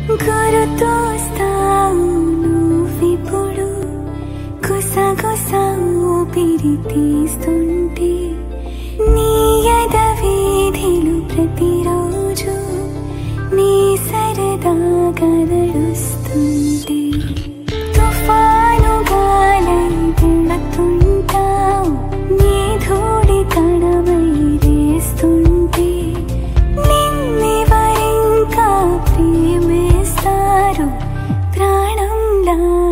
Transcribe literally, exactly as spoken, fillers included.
గురుతోస్తావు నువ్విప్పుడు గుసగుస ఊపిరి తీస్తుంటే నీ యద వీధిలో ప్రతిరోజు నీ సరదా కదలుస్తుంటే తుఫాను గాలై వెళుతుంటావు నీ ధూళి తడవై లేస్తుంటే నిన్నెవరింకా ప్రేమిస్తారు ప్రాణంలా